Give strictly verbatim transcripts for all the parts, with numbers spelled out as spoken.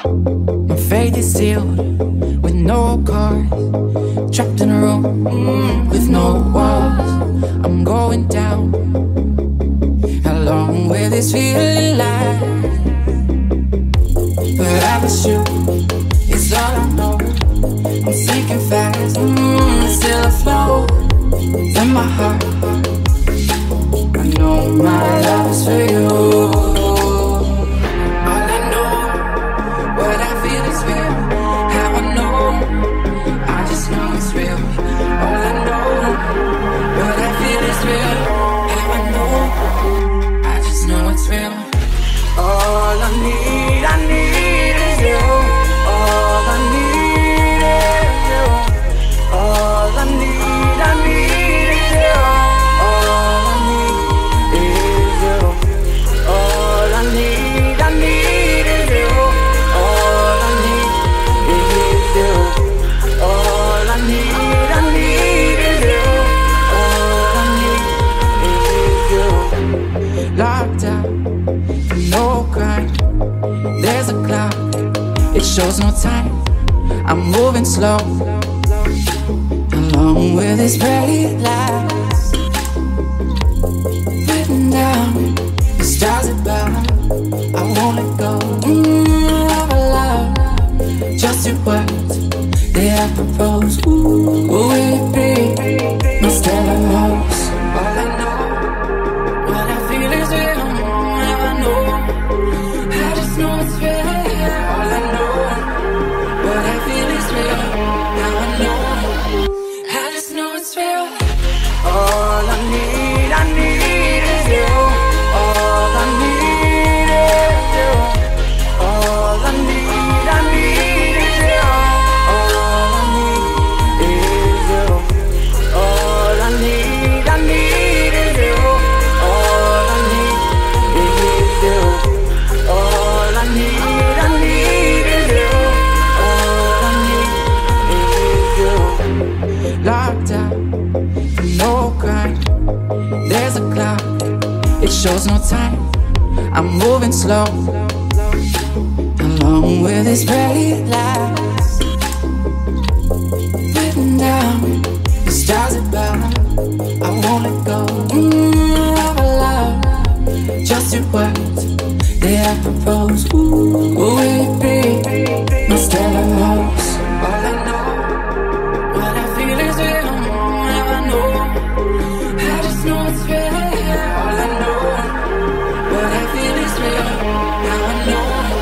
My fate is sealed with no cars, trapped in a room mm, with no walls. I'm going down. How long will this feeling last? But I was you, it's all I know. I'm sinking fast, mm, still afloat in my heart. I know my love is for you. All I know, what I feel is real. How I know, I just know it's real. All I know, what I feel is real. How I know, I just know it's real. All I need, I need is you. All I need is you. All I need, I need is you. All I need is you. All I need, I need is you. All I need is you. All I need, I need is you. All I need is you. Locked out, no crime. There's a clock, it shows no time. I'm moving slow. How long will this really last? Written down, the stars above. I won't let go mm, of a love. Just your words, they I propose. Ooh, will it be my stellar rose? All I know, what I feel is real. Now I know, I just know it's real. All I know, what I feel is real. Now I know, I just know it's real. All I need, I need is you. All I need is you. All I need, I need is you. All I need is you. All I need, I need is you. All I need is you. All I need, I need is you. All I need is you. Locked out, no crime. There's a clock, it shows no time. I'm moving slow. How long will this really last? Written down, the stars above. I won't let go mm, of a love. Just your words, they I propose. Ooh, will it be my stellar rose? All I know, what I feel is real. Now I know, I just know it's real. All I know, what I feel is real. Now I know,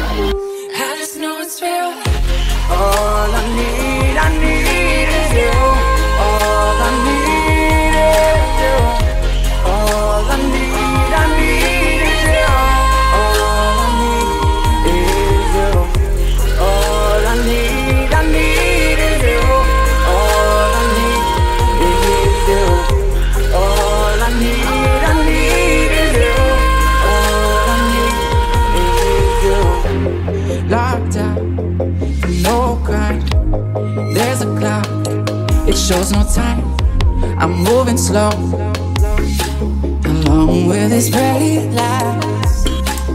I just know it's real. All I need, I need is you. All I need is you. All I need, I need is you. All I need is you. All I need, I need is you. All I need is you. All I need, I need is you. All I need is you. Locked out, no crime. There's a clock, it shows no time. I'm moving slow. How long will this really last?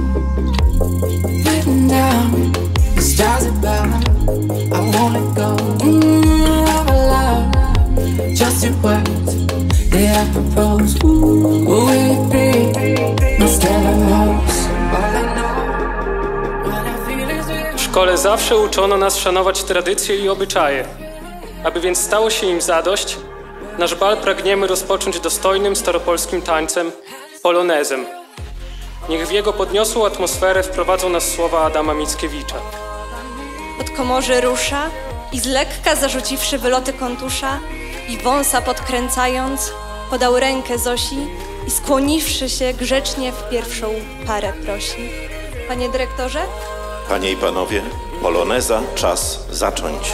Written down, the stars above. I won't let go mm, of a love. Just your words, they I propose. Ooh, will it be my stellar rose? All I know, what I feel is real. W szkole zawsze uczono nas szanować tradycje i obyczaje. Aby więc stało się im zadość, nasz bal pragniemy rozpocząć dostojnym staropolskim tańcem, polonezem. Niech w jego podniosłą atmosferę wprowadzą nas słowa Adama Mickiewicza. Od komorzy rusza i z lekka zarzuciwszy wyloty kontusza i wąsa podkręcając, podał rękę Zosi i skłoniwszy się grzecznie w pierwszą parę prosi. Panie dyrektorze? Panie i panowie, poloneza, czas zacząć.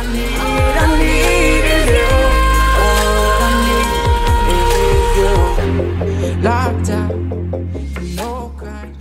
Locked out, no crime.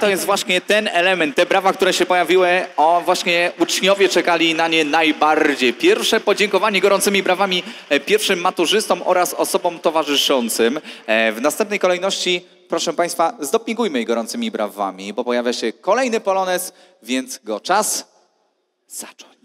to jest właśnie ten element, te brawa, które się pojawiły, o właśnie uczniowie czekali na nie najbardziej. Pierwsze podziękowanie gorącymi brawami pierwszym maturzystom oraz osobom towarzyszącym. W następnej kolejności, proszę Państwa, zdopingujmy je gorącymi brawami, bo pojawia się kolejny polonez, więc go czas zacząć.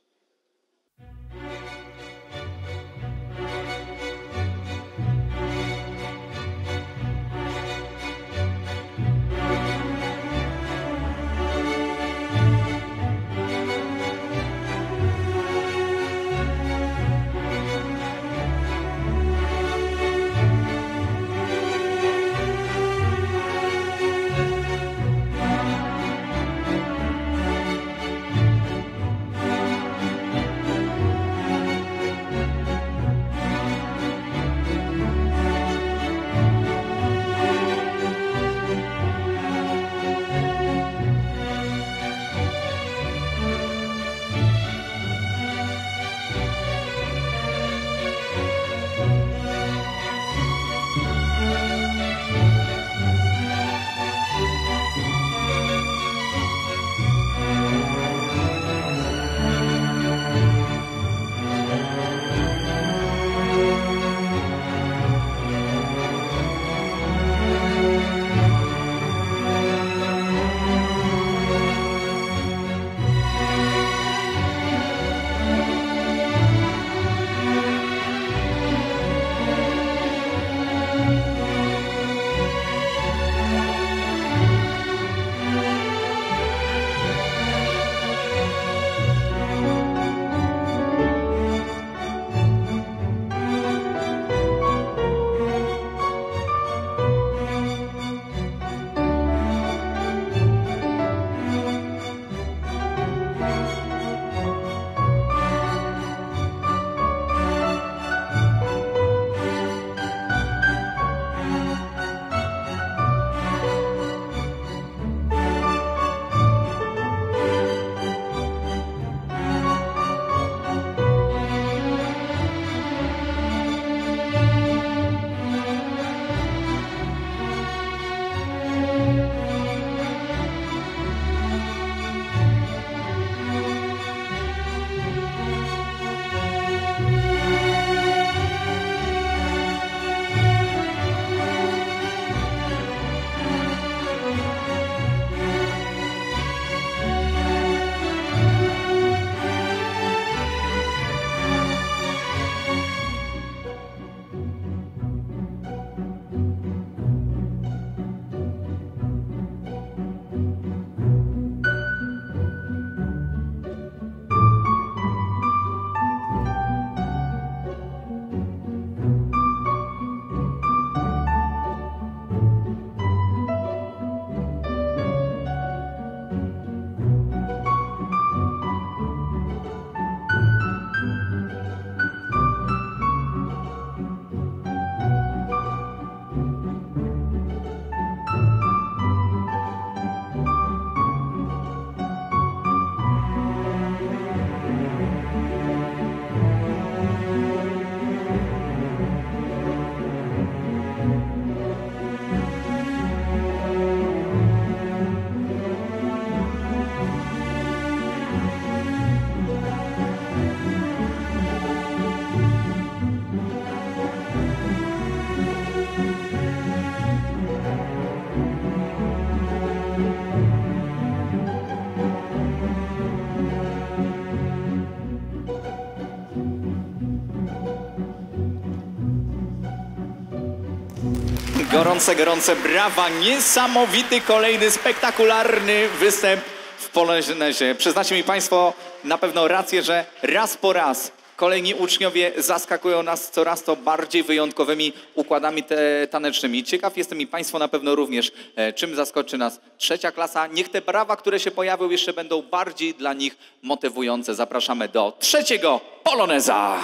Gorące, gorące brawa. Niesamowity, kolejny, spektakularny występ w Polonezie. Przyznacie mi Państwo na pewno rację, że raz po raz kolejni uczniowie zaskakują nas coraz to bardziej wyjątkowymi układami te tanecznymi. Ciekaw jestem i Państwo na pewno również, e, czym zaskoczy nas trzecia klasa. Niech te brawa, które się pojawią, jeszcze będą bardziej dla nich motywujące. Zapraszamy do trzeciego Poloneza.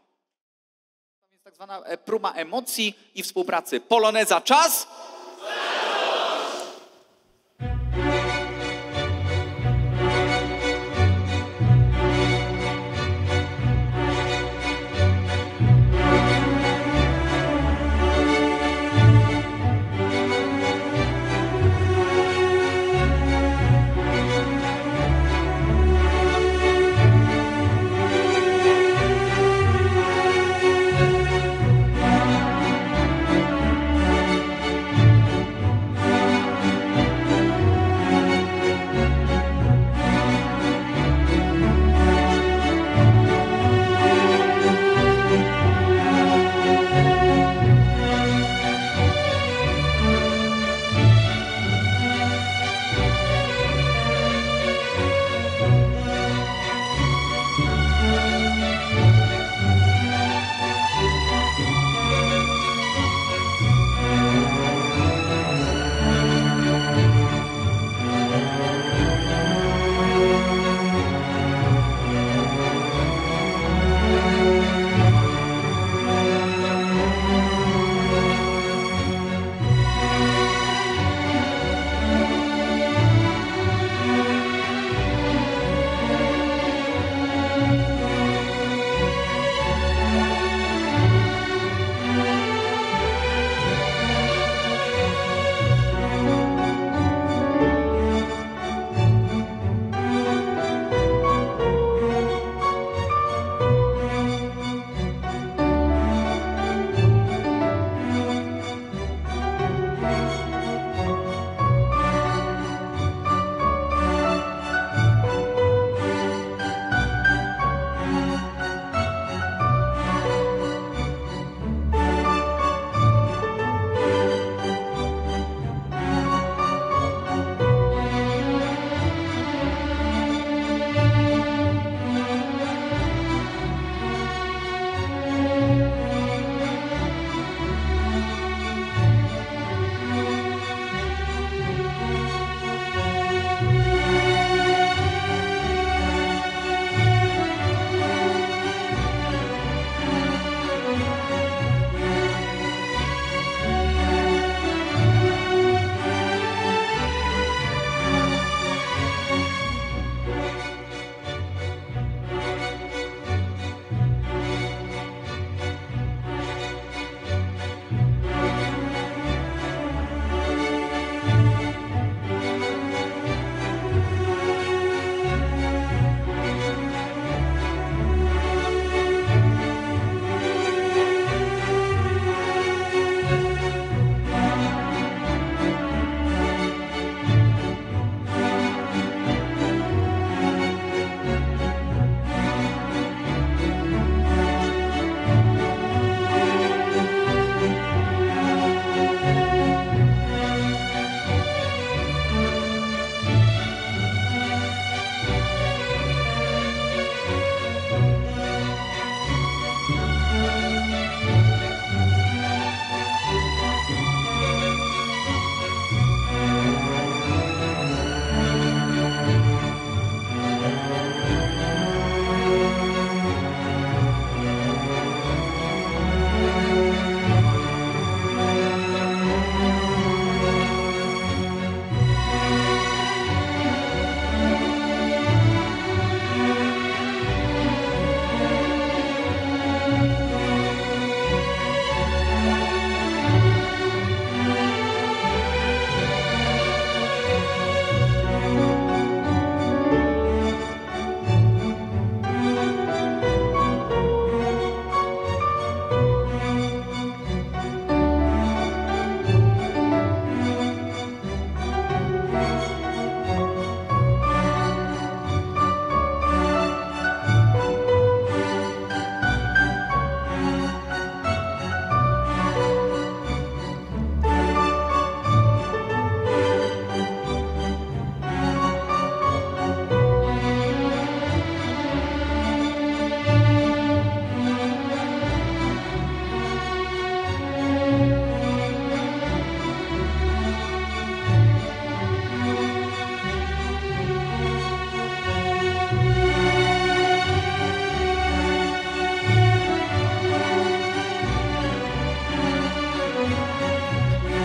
To jest tak zwana próba emocji i współpracy. Poloneza, czas!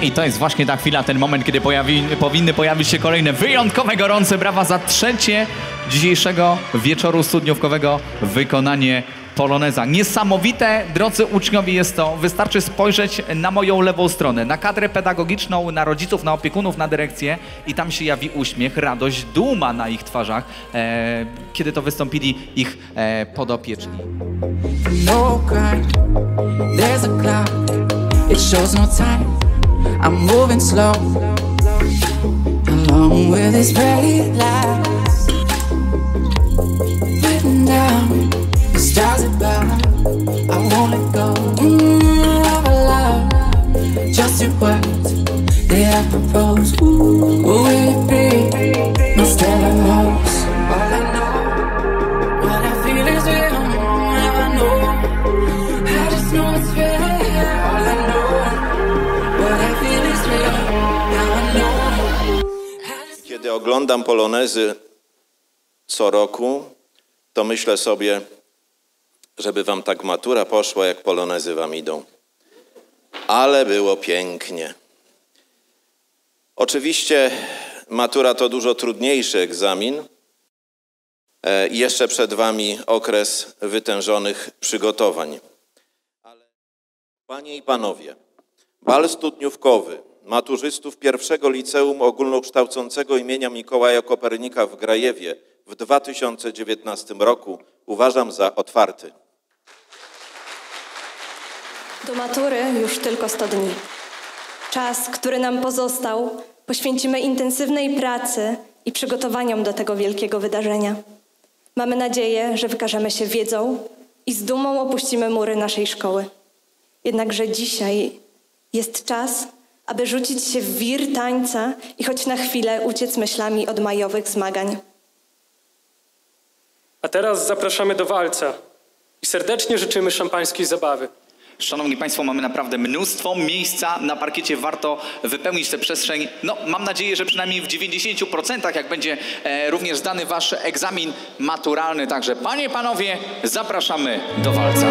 I to jest właśnie ta chwila, ten moment, kiedy pojawi, powinny pojawić się kolejne wyjątkowe, gorące brawa za trzecie dzisiejszego wieczoru studniówkowego wykonanie poloneza. Niesamowite, drodzy uczniowie, jest to. Wystarczy spojrzeć na moją lewą stronę, na kadrę pedagogiczną, na rodziców, na opiekunów, na dyrekcję i tam się jawi uśmiech, radość, duma na ich twarzach, e, kiedy to wystąpili ich e, podopieczni. No crime, there's a cloud, it shows no time. I'm moving slow, along with this red lights. Written down, the stars above, I won't let go. Mm, of a love, just your words, they I propose. Ooh, will it be my stellar rose? All I know, what I feel is real. Now I know, I just know it's real. All I know, what I feel is real. Now I know. Kiedy oglądam polonezy co roku, to myślę sobie, żeby wam tak matura poszła, jak polonezy wam idą. Ale było pięknie. Oczywiście matura to dużo trudniejszy egzamin i jeszcze przed wami okres wytężonych przygotowań. Ale panie i panowie, bal studniówkowy maturzystów pierwszego liceum ogólnokształcącego imienia Mikołaja Kopernika w Grajewie w dwa tysiące dziewiętnastym roku uważam za otwarty. Do matury już tylko sto dni. Czas, który nam pozostał, poświęcimy intensywnej pracy i przygotowaniom do tego wielkiego wydarzenia. Mamy nadzieję, że wykażemy się wiedzą i z dumą opuścimy mury naszej szkoły. Jednakże dzisiaj jest czas, aby rzucić się w wir tańca i choć na chwilę uciec myślami od majowych zmagań. A teraz zapraszamy do walca i serdecznie życzymy szampańskiej zabawy. Szanowni Państwo, mamy naprawdę mnóstwo miejsca na parkiecie. Warto wypełnić tę przestrzeń. No, mam nadzieję, że przynajmniej w dziewięćdziesięciu procentach, jak będzie e, również zdany wasz egzamin maturalny. Także, panie, panowie, zapraszamy do walca.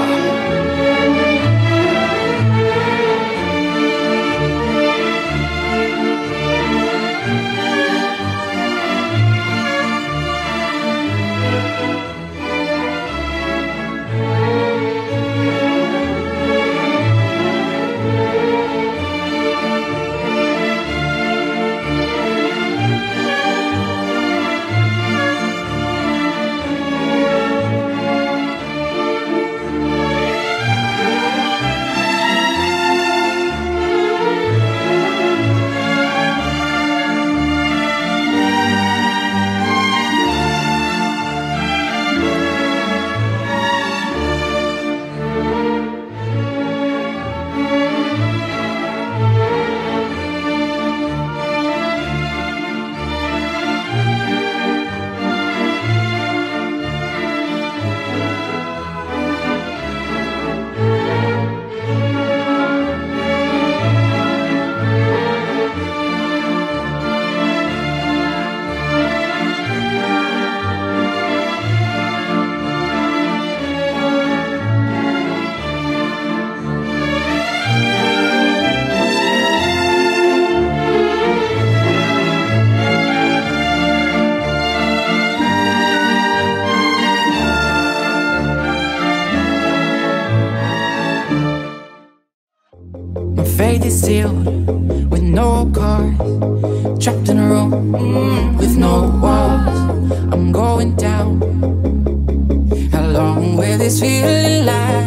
Fate is sealed with no cars, trapped in a room mm, with no walls. I'm going down. How long will this feeling last?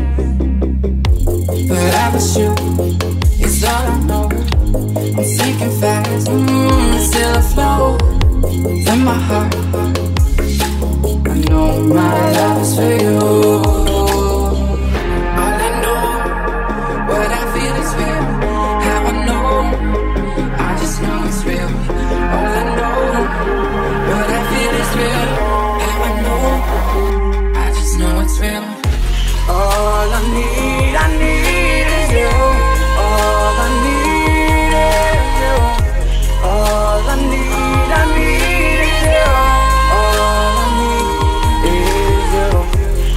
But I was you, it's all I know. I'm sinking fast, mm, still afloat in my heart. I know my love is for you. All I need, I need is you. All I need is you. All I need, I need is you. All I need is you.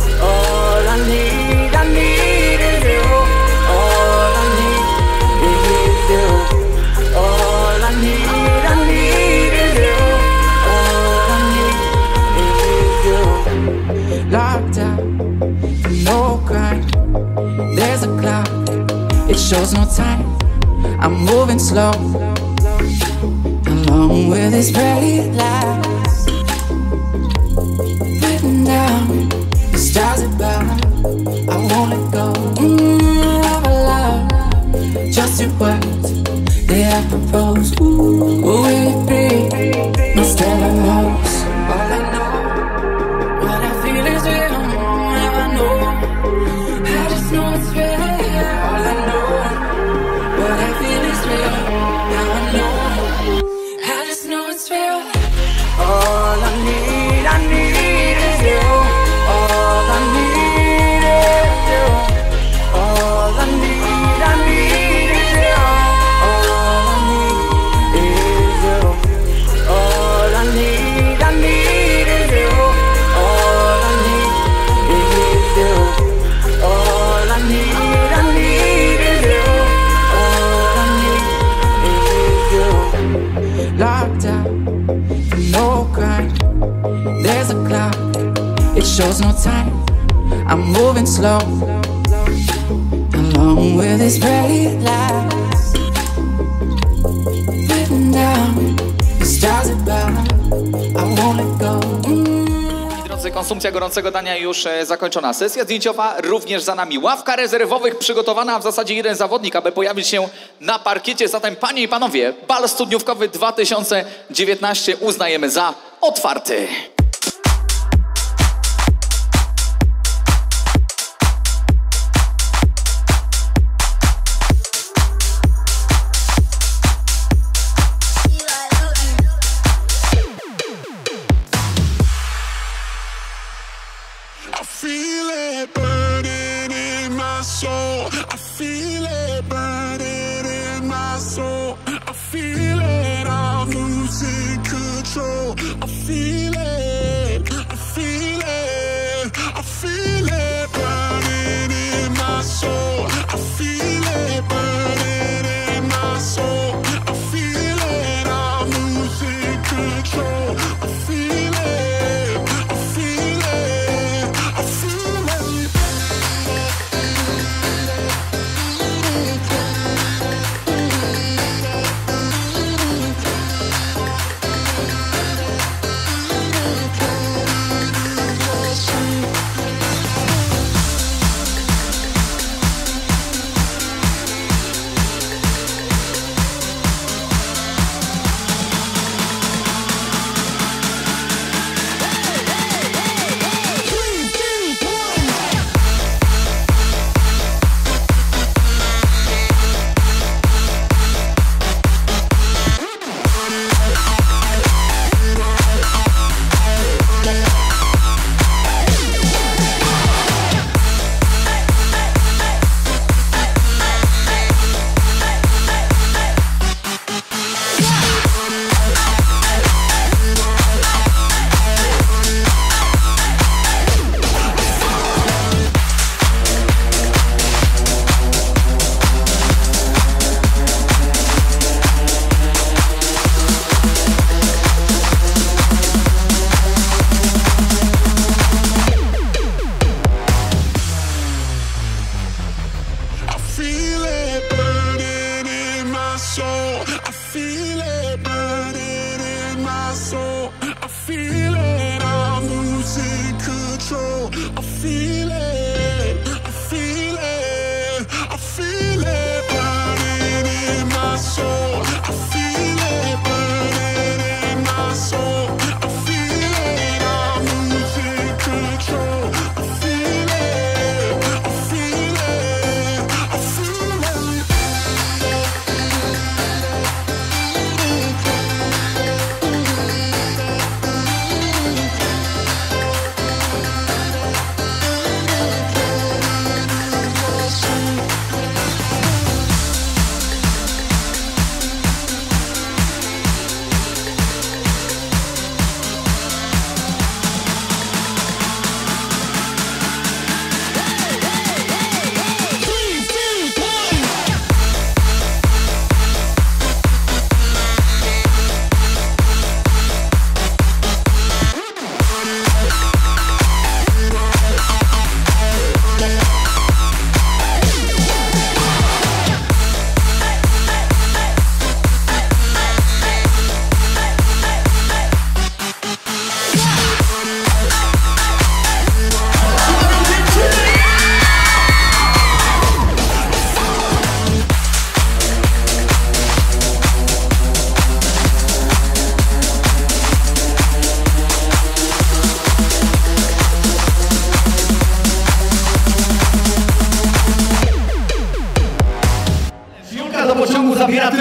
locked out, no crime. There's a clock, it shows no time. I'm moving slow, along with these red lights. Written down, the stars above, I won't let go. Mm, of a love, just your words, they have proposed. Ooh, will it be my stellar rose? All I know, what I feel is real. Now I know, I just know it's real. All I know, what I feel is real. Now I know, I just know it's real. All I need, I need is you. All I need is you. All I need, I need is you. All I need is you. All I need, I need is you. All I need is you. All I need, I need is you. All I need is you. Locked out, no crime. There's a clock, it shows no time. I'm moving slow, along with these red lights. Written down, the stars above, I won't let go. Mm. Drodzy, konsumpcja gorącego dania już e, zakończona. Sesja zdjęciowa również za nami. Ławka rezerwowych przygotowana, a w zasadzie jeden zawodnik, aby pojawić się na parkiecie. Zatem, panie i panowie, bal studniówkowy dwa tysiące dziewiętnaście uznajemy za otwarty. I feel it burning in my soul. I feel it burning in my soul. I feel it, I'm losing control. I feel it, I feel it, I feel it burning in my soul. I feel it burning in my soul. I feel it, I'm losing control. I feel it, I feel it, I feel it.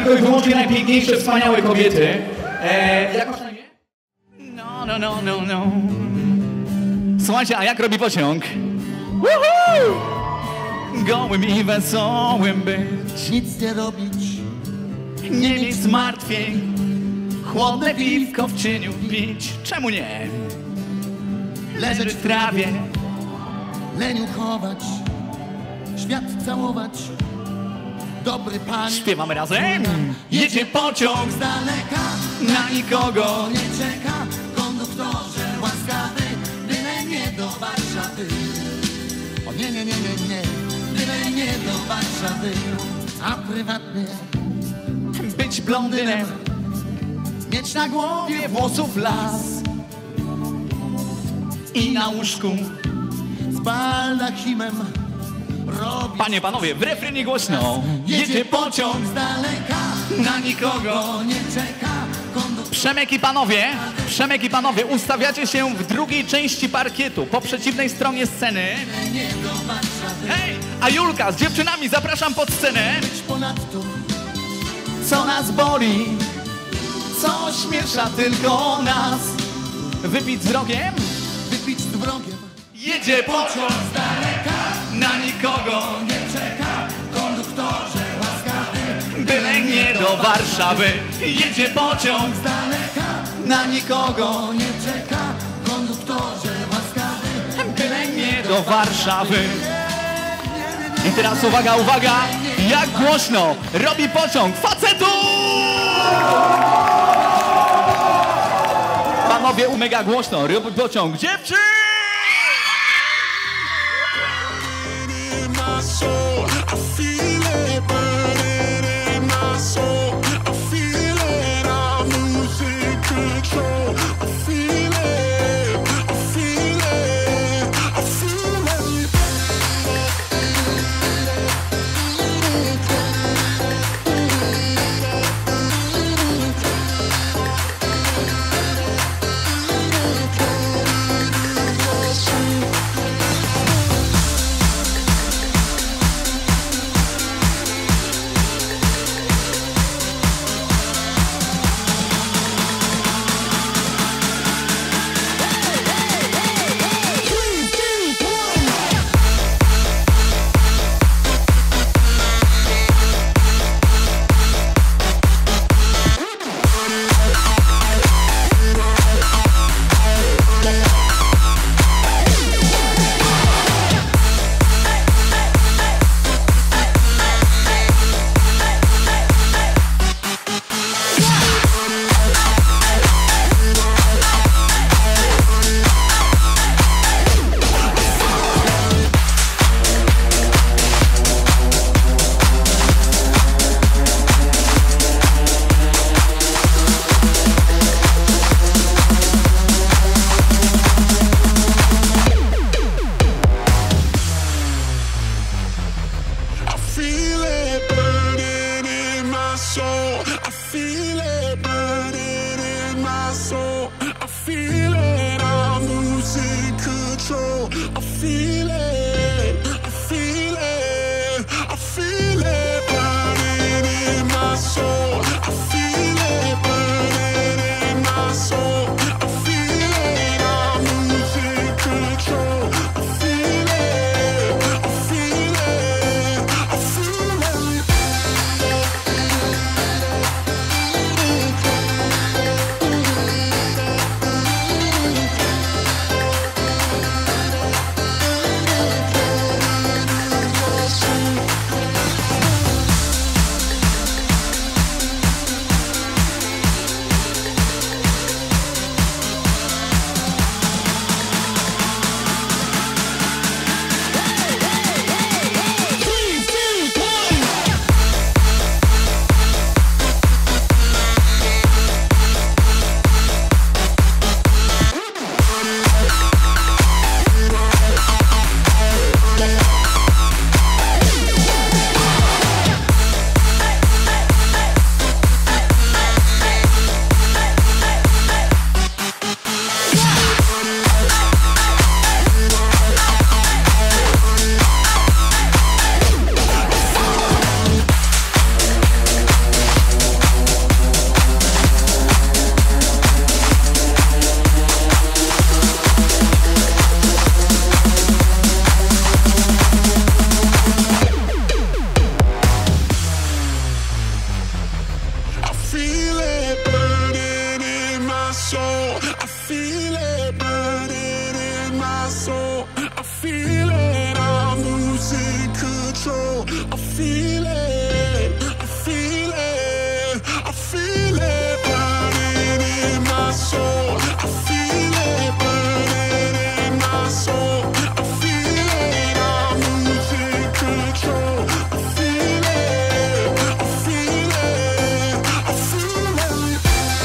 tylko i wyłącznie najpiękniejsze, wspaniałe kobiety. E, jak masz na imię? No, no, no, no, no. Słuchajcie, a jak robi pociąg? Woohoo! Gołym i wesołym być. Nic nie robić, Nie mieć zmartwień. Chłodne piwko w cieniu pić. Czemu nie? Leżeć w trawie. leniu chować, świat całować. Dobry pan Śpiewamy razem. Jedzie pociąg z daleka, na nikogo. nie czeka. Konduktorze łaskawy, byle nie do Warszawy. O nie, nie, nie, nie, nie, byle nie do Warszawy. A prywatny Być blondynem. mieć na głowie Włosów las. I na łóżku. z baldachimem robić. Panie, panowie, w refrenie głośno. Jedzie pociąg z daleka, na nikogo. to nie czeka. Konduktor Przemek i panowie, Przemek i panowie, ustawiacie się w drugiej części parkietu, po przeciwnej stronie sceny. nie do Warszawy. Hej, a Julka z dziewczynami zapraszam pod scenę. Być ponadto Co nas boli, co śmiesza tylko nas. Wypić z wrogiem, wypić z wrogiem. jedzie pociąg Z daleka na nikogo. nie czeka. Konduktorze łaskawy, Byle nie do Warszawy. Jedzie pociąg z daleka na nikogo. nie czeka. Konduktorze łaskawy, Byle nie do Warszawy. I teraz uwaga, uwaga, jak głośno robi pociąg facetu! Panowie, mega głośno robi pociąg dziewczyn! In my soul, I feel it burning in my soul. I feel it, I'm losing control. I feel it, I feel it, I feel it. I feel it burning in my soul. I feel it burning in my soul. I feel it, I'm losing control. I feel it, I feel it, I feel it burning in my soul. I feel it burning in my soul. I feel it, I'm losing control. I feel it, I feel it, I feel it. soul. I feel it, I'm losing control. I feel it, I feel it, I feel it burning in my soul. I feel it burning in my soul. I feel it, I'm losing control. I feel it, I feel it, I feel it.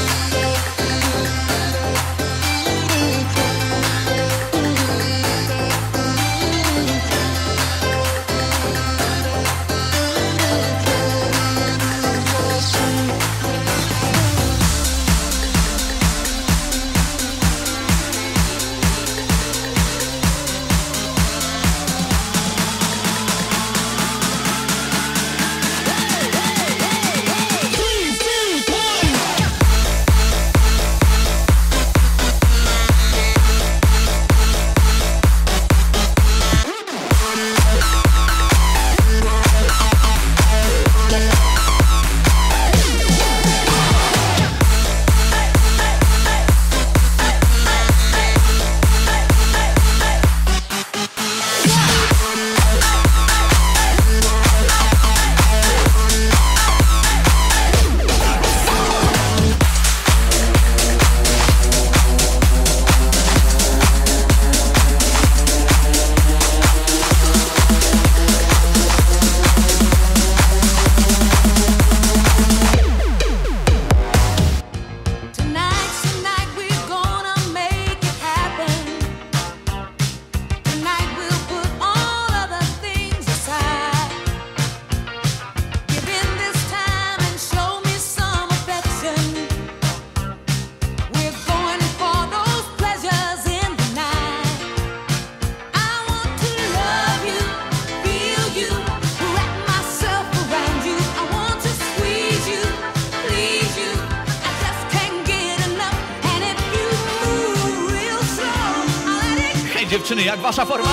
Dziewczyny, jak wasza forma?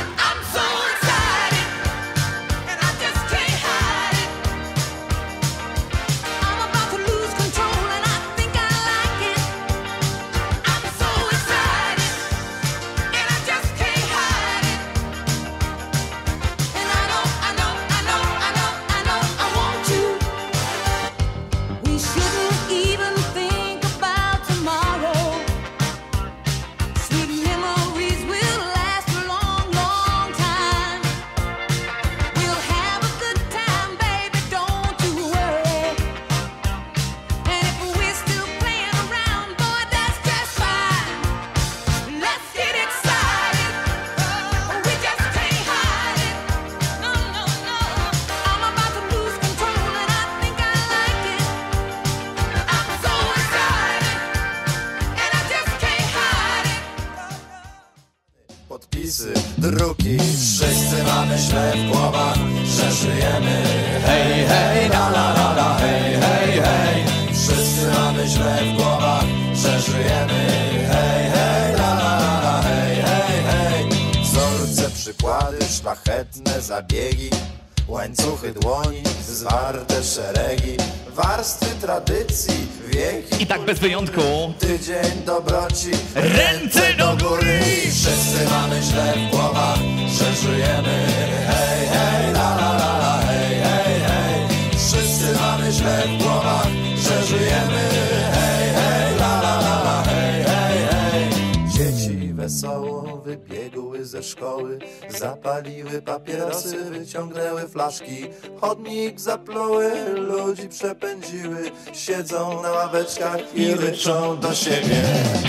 Podpisy, druki, wszyscy mamy źle w głowach, że żyjemy. Hej, hej, la la la la, hej, hej, hej. Wszyscy mamy źle w głowach, że żyjemy. Hej, hej, la la la la, hej, hej, hej. Wzorce, przykłady, szlachetne zabiegi, łańcuchy dłoni, zwarte szeregi, warstwy tradycji, wieki. I tak bez wyjątku. Tydzień dobroci, ręce do góry. Wszyscy mamy źle w głowach, że żyjemy. Hej, hej, la la la la, hej, hej, hej. Wszyscy mamy źle w głowach, że żyjemy. Hej, hej, la la la la, hej, hej, hej. Dzieci wesoło wybiegły ze szkoły, zapaliły papierosy, wyciągnęły flaszki, chodnik zapluły, ludzi przepędziły, siedzą na ławeczkach i ryczą do siebie.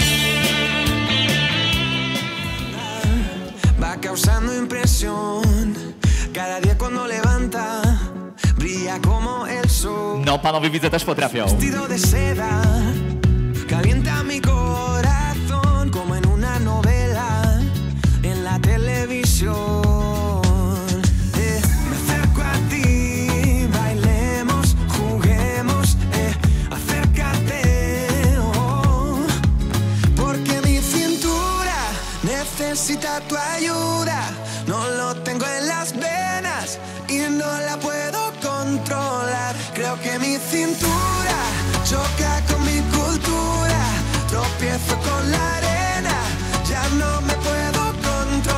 Va causando impresión cada día cuando levanta, brilla como el sol. No, panowie widzę też potrafią. Vestido de seda, calienta mi corazón como en una novela en la televisión. Eh, me acerco a ti, bailemos, juguemos, eh, acércate, oh, porque mi cintura necesita tu ayuda. No lo tengo en las venas y no la puedo controlar. Creo que mi cintura choca con mi cultura. Tropiezo con la arena, ya no me puedo controlar.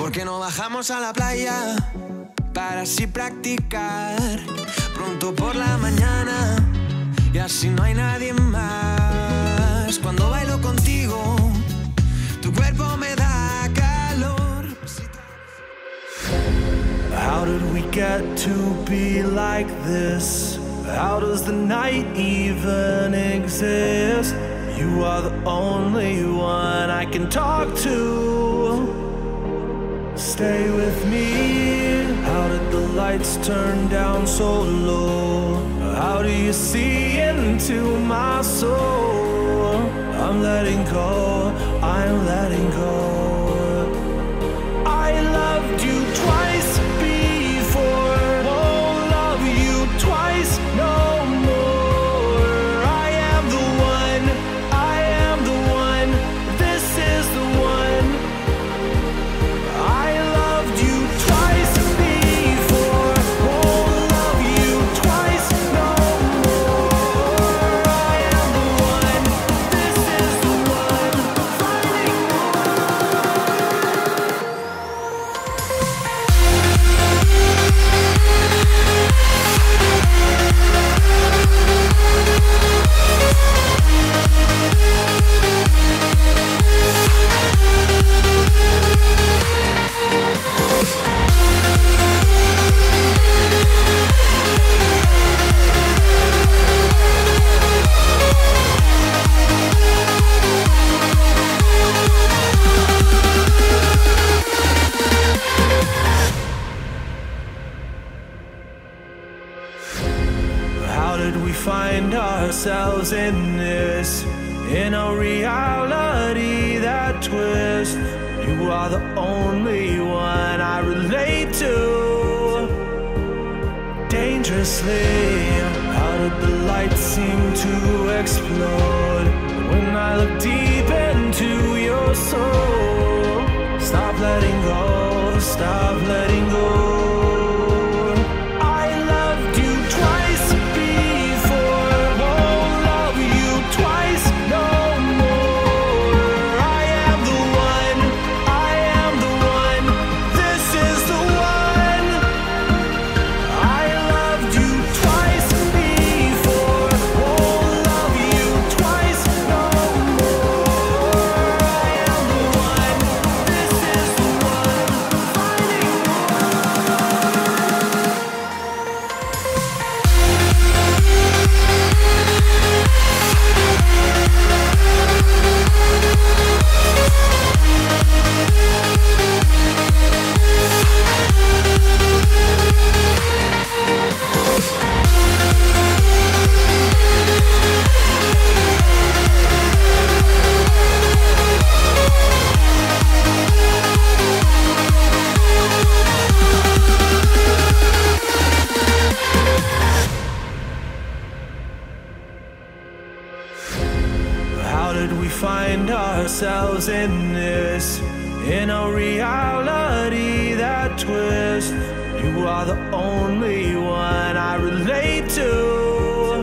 porque no bajamos a la playa para así practicar pronto por la mañana y así no hay nadie más. Cuando bailo contigo, tu cuerpo me da calor. How did we get to be like this? How does the night even exist? You are the only one I can talk to. Stay with me. How did the lights turn down so low? How do you see into my soul? I'm letting go, I'm letting go. I loved you twice before, won't love you twice no more. I am the one, I am the one, this is the one. I loved you twice before, won't love you twice no more. I am the one, this is the one, finding How did we find ourselves in this? In a reality that twist. You are the only one I relate to. Dangerously, how did the lights seem to explode? When I look deep into your soul. Stop letting go, stop letting go. How did we find ourselves in this? In a reality that twist. You are the only one I relate to.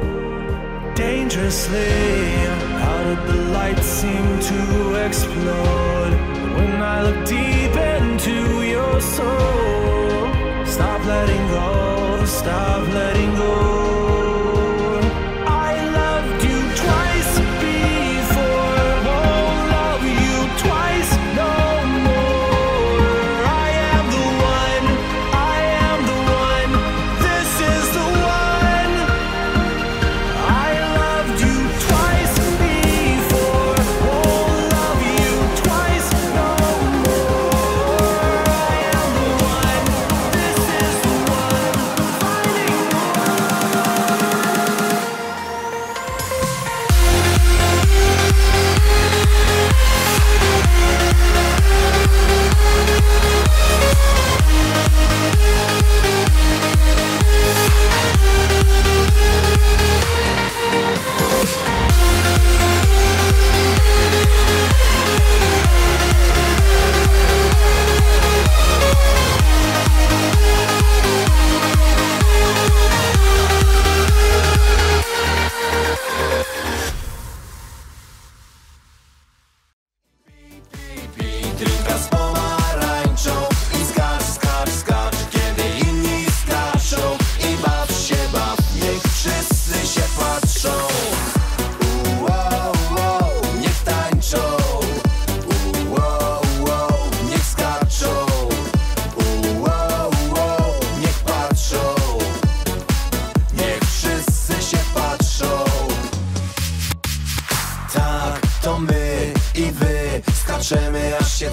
Dangerously, how did the lights seem to explode? When I look deep into your soul. Stop letting go, stop letting go. Finding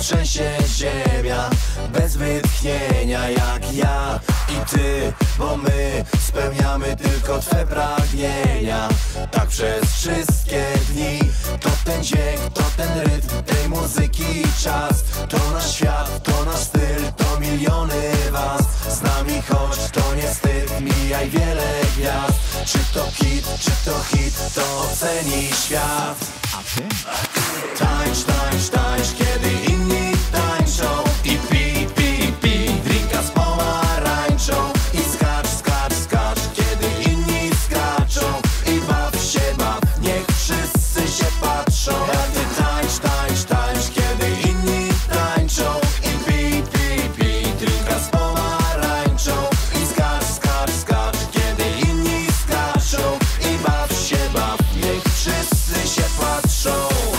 trzęsie ziemia bez wytchnienia jak ja i ty, bo my spełniamy tylko twe pragnienia. Tak przez wszystkie dni. To ten dźwięk, to ten rytm tej muzyki czas. To nasz świat, to nasz styl, to miliony was. Z nami choć to nie wstyd, mijaj wiele gwiazd. Czy to hit, czy to hit, to oceni świat. Tańcz, tańcz, tańcz, kiedy inni tańczą. I pi, pi, pi, drinka z pomarańczą. I skacz, skacz, skacz, kiedy inni skaczą. I baw się, baw, niech wszyscy się patrzą. A ty tańcz, tańcz, tańcz, kiedy inni tańczą. I pi, pi, pi, drinka z pomarańczą. I skacz, skacz, skacz, kiedy inni skaczą. I baw się, baw, niech wszyscy się patrzą.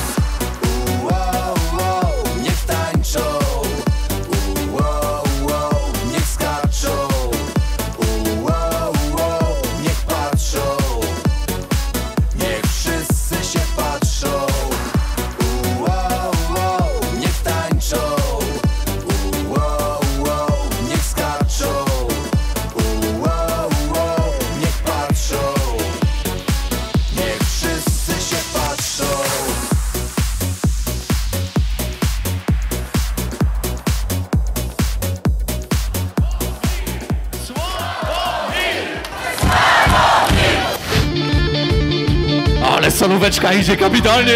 Ale solóweczka idzie kapitalnie!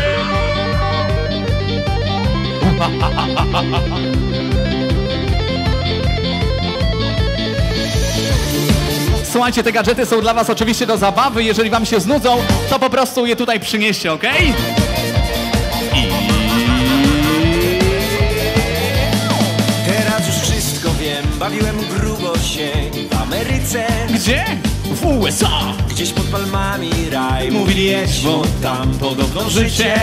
Słuchajcie, te gadżety są dla was oczywiście do zabawy. Jeżeli wam się znudzą, to po prostu je tutaj przynieście, ok? I... Teraz już wszystko wiem, bawiłem grubo się w Ameryce. Gdzie? W U S A. Gdzieś pod palmami raj, mówili jedź, bo tam podobno życie.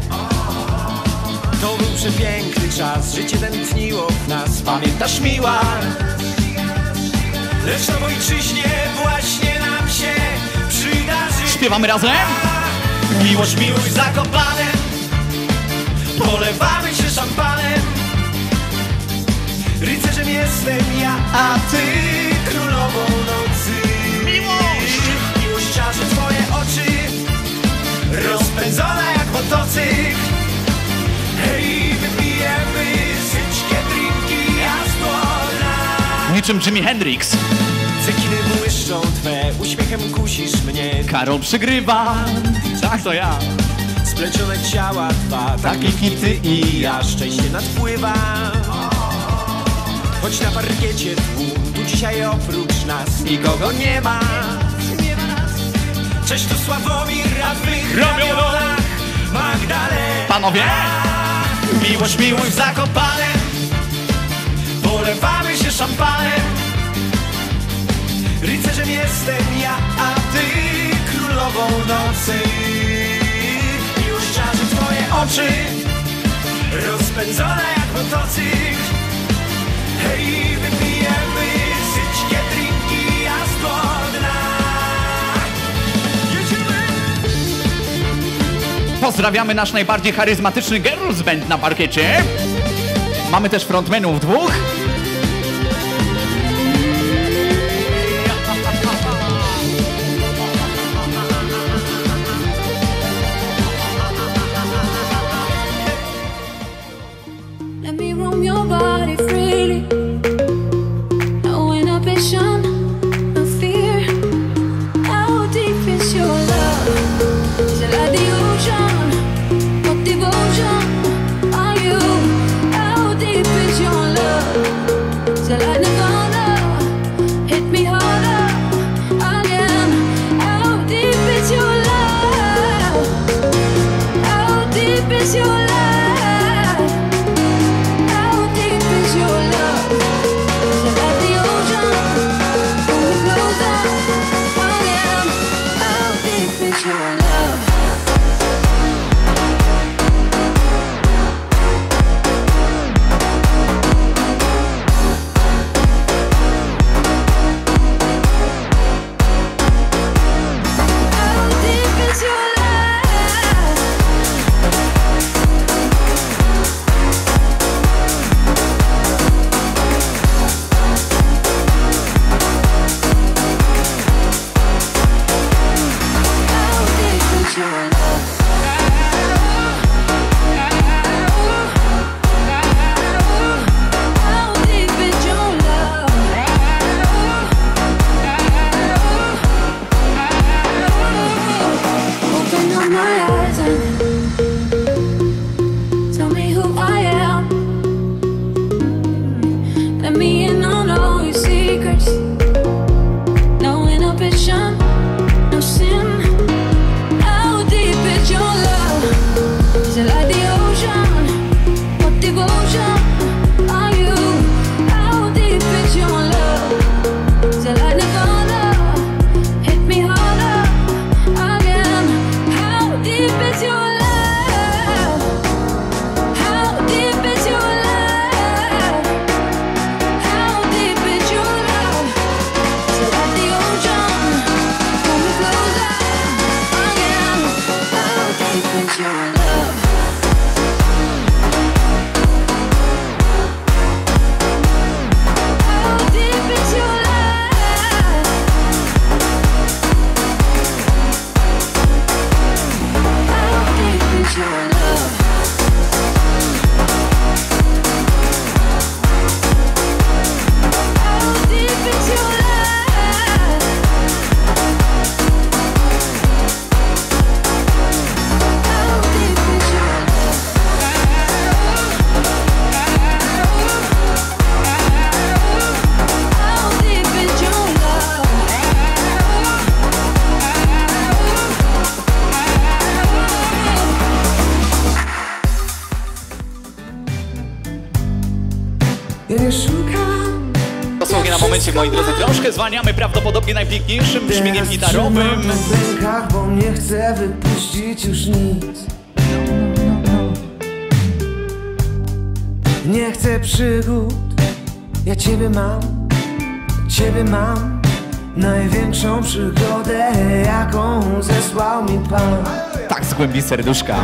To był przepiękny czas, życie tętniło w nas, pamiętasz miła? Lecz na ojczyźnie właśnie nam się przydarzy. Śpiewamy razem? Miłość, miłość zakopane, polewamy się szampanem. Rycerzem jestem ja, a ty królową nocy. Miłość! Miłość czarzy twoje oczy, rozpędzona jak motocykl. Hej, wypijemy syćkie drinki, jasno na... Niczym Jimi Hendrix. Cekiny błyszczą twe, uśmiechem kusisz mnie. Karol przygrywa. Tak, to ja. Splecione ciała dwa, takie hity i ja. Szczęście nadpływa. Choć na parkiecie tłum, tu dzisiaj oprócz nas nikogo nie ma. Cześć, tu Sławomir, a w mych ramionach Magdalena. Panowie? Miłość, miłość zakopane, polewamy się szampanem. Rycerzem jestem ja, a ty królową nocy. Miłość czarzy twoje oczy, rozpędzona jak motocykl. Hej, wypijemy syćkie drinki, jasno dna. Jedziemy! Pozdrawiamy nasz najbardziej charyzmatyczny girls band na parkiecie. Mamy też frontmenów dwóch. Let me roam your body freely. No inhibition, no fear. How deep is your love? Is it like the ocean? What devotion are you? How deep is your love? szukam. Dosłownie na momencie, moi drodzy, troszkę zwalniamy prawdopodobnie najpiękniejszym brzmieniem gitarowym. W rękach, bo nie chcę wypuścić już nic. Nie chcę przygód, ja ciebie mam, ciebie mam. Największą przygodę, jaką zesłał mi Pan. Tak z głębi serduszka.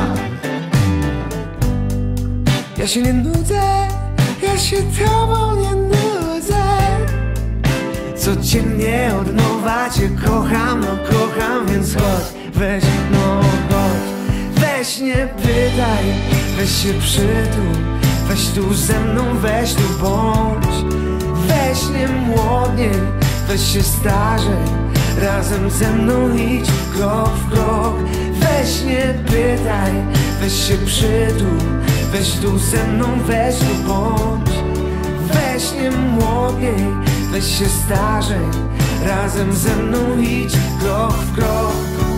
Ja się nie nudzę, ja się tobą nie nudzę. Codziennie od nowa cię kocham, no kocham, więc chodź, weź, no chodź. Weź nie pytaj, weź się przytul, weź tu ze mną, weź tu bądź. Weź nie młodniej, weź się starzej, razem ze mną idź krok w krok. Weź nie pytaj, weź się przytul, weź tu ze mną, weź tu bądź. Weź nie młodniej, weź się starzej, razem ze mną idź krok w krok.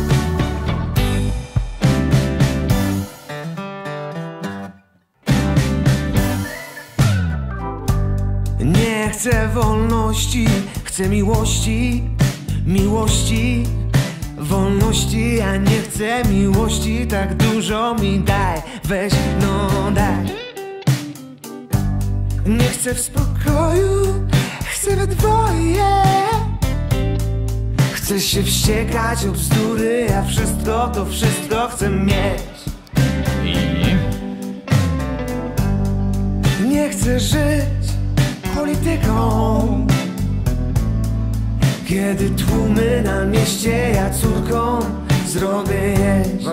Nie chcę wolności, chcę miłości, miłości, wolności. Ja nie chcę miłości, tak dużo mi daj, weź, no daj. Nie chcę w spokoju, chcę we dwoje. Chcę się wściekać o bzdury, ja wszystko, to wszystko chcę mieć. Nie chcę żyć polityką, kiedy tłumy na mieście, ja córką zrobię jeść.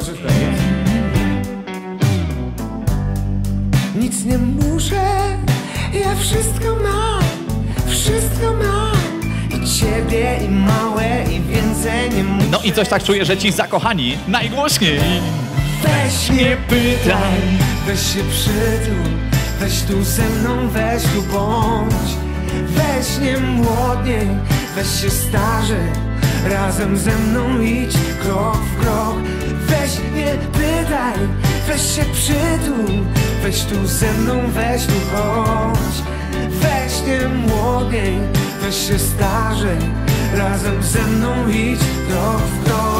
Nic nie muszę, ja wszystko mam, wszystko mam. I ciebie, i małe, i więcej nie muszę. No i coś tak czuję, że ci zakochani najgłośniej. Weź nie pytaj, weź się przytul, weź tu ze mną, weź tu bądź. Weź nie młodniej, weź się starzej, razem ze mną idź krok w krok. Weź nie pytaj, weź się przytul, weź tu ze mną, weź tu chodź. Weź nie młodniej, weź się starzej, razem ze mną idź krok w krok.